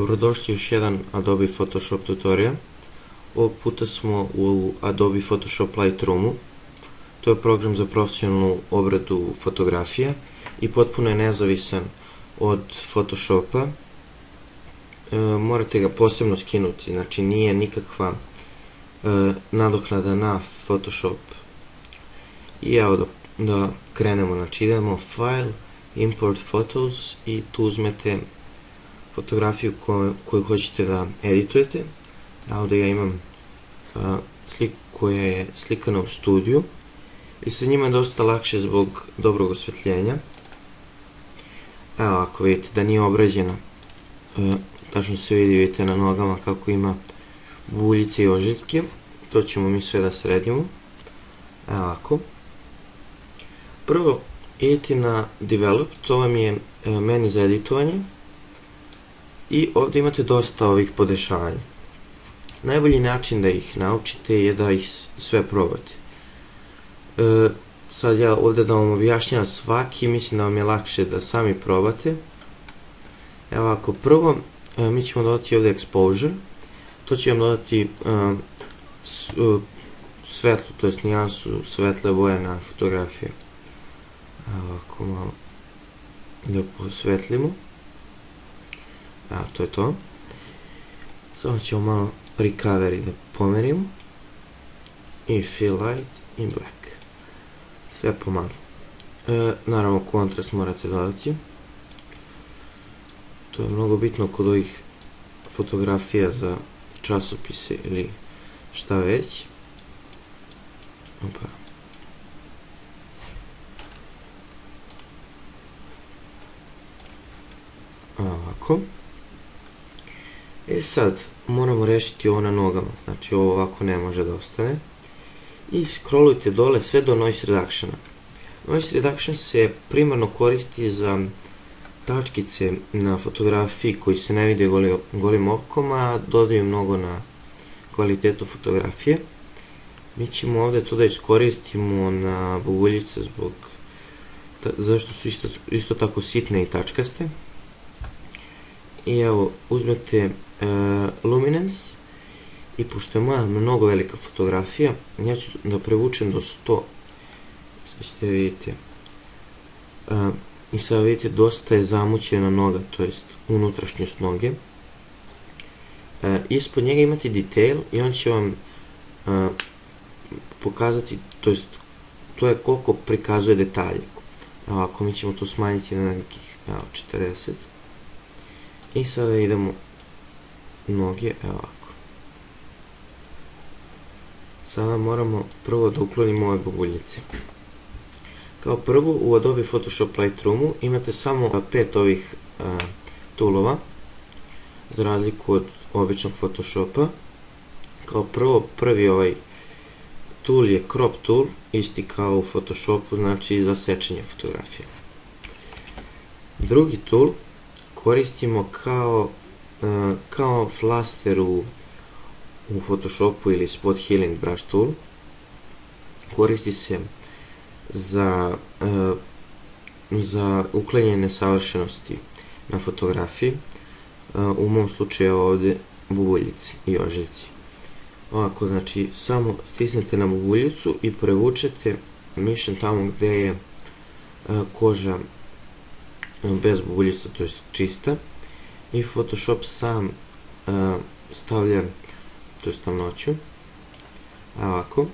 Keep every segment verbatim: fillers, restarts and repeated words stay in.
Dobrodošli u još jedan Adobe Photoshop tutorial. Ovog puta smo u Adobe Photoshop Lightroomu. To je program za profesionalnu obradu fotografija i potpuno je nezavisan od Photoshopa. E, morate ga posebno skinuti, znači nije nikakva e, nadoknada na Photoshop. I evo da, da krenemo, znači idemo File, Import Photos i tu uzmete fotografiju koju, koju hoćete da editujete. Ovdje ja imam a, sliku koja je slikana u studiju i sa njima je dosta lakše zbog dobrog osvetljenja. Evo, ako vidite da nije obrađena, a, tačno se vidi, vidite na nogama kako ima buljice i ožiljke. To ćemo mi sve da sredimo. Evo ovako. Prvo idete na Develop, to vam je a, meni za editovanje. I ovdje imate dosta ovih podešavanja. Najbolji način da ih naučite je da ih sve probate. E, sad ja ovdje da vam objašnjam svaki, mislim da vam je lakše da sami probate. Evo ovako, prvo e, mi ćemo dodati ovdje Exposure. To će vam dodati e, s, e, svetlo, to jest nijansu svetle boje na fotografiju. Evo ovako malo da posvetlimo. Evo, to je to. Samo ćemo malo recovery da pomerimo. I fill light in black. Sve pomalo. E, naravno, kontrast morate dodati. To je mnogo bitno kod ovih fotografija za časopise ili šta već. Opa. Ovako. E sad, moramo rešiti ovo na nogama, znači ovo ovako ne može da ostane. I scrollujte dole sve do Noise Reductiona. Noise Reduction se primarno koristi za tačkice na fotografiji koji se ne vide goli, golim okom, a dodaju mnogo na kvalitetu fotografije. Mi ćemo ovdje to da iskoristimo na buguljice zbog, ta, zašto su isto, isto tako sitne i tačkaste. I evo, uzmete uh, Luminance i pošto je moja mnogo velika fotografija, ja ću da prevučem do sto. Sad ćete vidite. Uh, I sad vidite, dosta je zamućena noga, to jest unutrašnjost noge. Uh, ispod njega imate Detail i on će vam uh, pokazati, to jest, to je koliko prikazuje detalje. Evo, ako mi ćemo to smanjiti na nekih evo, četrdeset. I sada idemo noge, evo ovako. Sada moramo prvo da uklonimo ove buguljice. Kao prvo, u Adobe Photoshop Lightroomu imate samo pet ovih a, toolova, za razliku od običnog Photoshopa. Kao prvo, prvi ovaj tool je Crop Tool, isti kao u Photoshopu, znači za sečenje fotografije. Drugi tool koristimo kao, uh, kao flaster u, u Photoshopu ili Spot Healing Brush Tool. Koristi se za, uh, za uklanjanje nesavršenosti na fotografiji. Uh, u mom slučaju ovdje buguljici i ožiljci. Ovako, znači, samo stisnete na buguljicu i prevučete mišem tamo gdje je uh, koža bez buguljica, to je čista, i Photoshop sam uh, stavlja, to je tamnoću, ovako,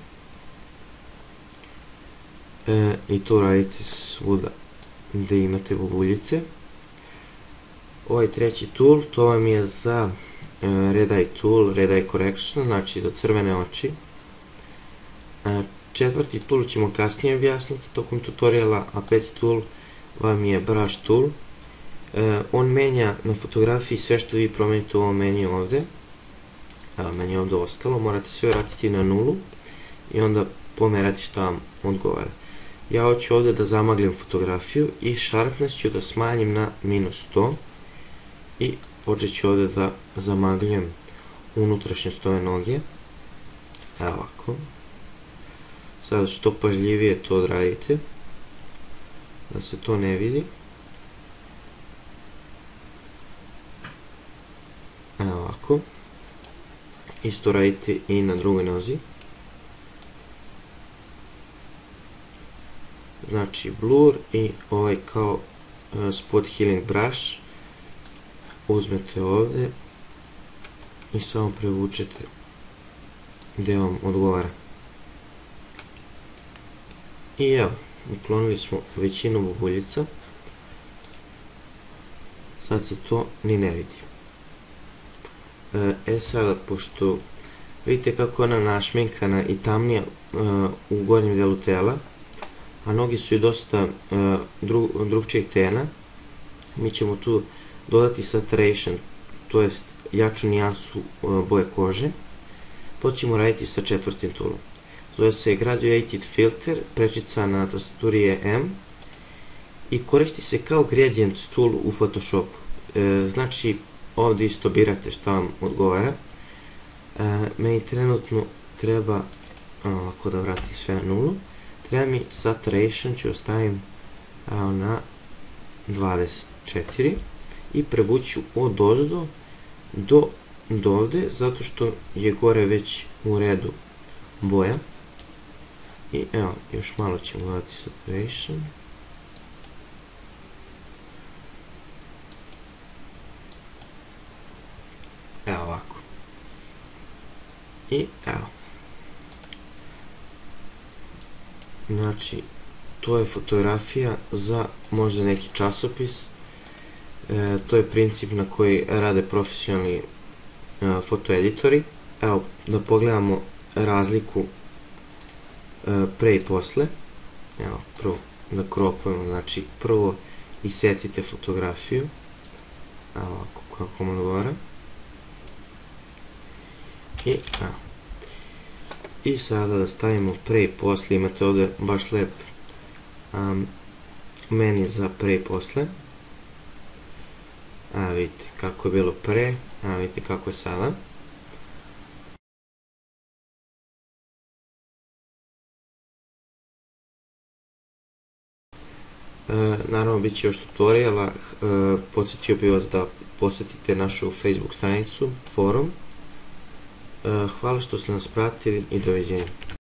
e, i to radite svuda gdje imate buguljice. Ovaj treći tool, to vam je za uh, Red Eye Tool, Red Eye Correction, znači za crvene oči. Uh, četvrti tool ćemo kasnije objasniti tokom tutoriala, a peti tool vam je Brush Tool. E, on menja na fotografiji sve što vi promenite u ovom meniju ovdje. Evo, meni je ovdje ostalo, morate sve vratiti na nulu i onda pomerati što vam odgovara. Ja hoću ovdje da zamaglim fotografiju i sharpness ću da smanjim na minus sto i počet ću ovdje da zamagljujem unutrašnjost ove noge. Evo ovako. Sada što pažljivije to odradite, da se to ne vidi. ovako. Isto radite i na drugoj nozi. Znači blur i ovaj kao spot healing brush uzmete ovdje i samo prevučete gdje vam odgovara. I evo, uklonili smo većinu bubuljica. Sad se to ni ne vidi. E sada, pošto vidite kako je ona našminkana i tamnija u gornjem delu tela, a noge su i dosta drugčijeg tena, mi ćemo tu dodati saturation, to jest jaču nijansu boje kože. To ćemo raditi sa četvrtim toolom. Zove se Graduated Filter, prečica na tastaturi je M i koristi se kao gradient tool u Photoshopu. Znači ovdje isto birate šta vam odgovara. Meni trenutno treba, ovako da vratim sve na nulu, treba mi saturation, ću ostavim na dvadeset četiri i prevuću od ozdo do ovdje, zato što je gore već u redu boja. I evo, još malo ćemo dodati saturation. Evo ovako. I evo. Znači, to je fotografija za možda neki časopis. E, to je princip na koji rade profesionalni e, fotoeditori. Evo, da pogledamo razliku e, pre i posle. Evo, prvo da kropujemo, znači prvo isecite fotografiju. Evo ovako, kako vam odgovara. I evo. I sada da stavimo pre i posle, imate ovdje baš lep um, meni za pre i posle. A vidite kako je bilo pre, a vidite kako je sada. E, naravno bit će još tutoriala, e, podsjetio bih vas da posjetite našu Facebook stranicu, forum. E, hvala što ste nas pratili i doviđenja.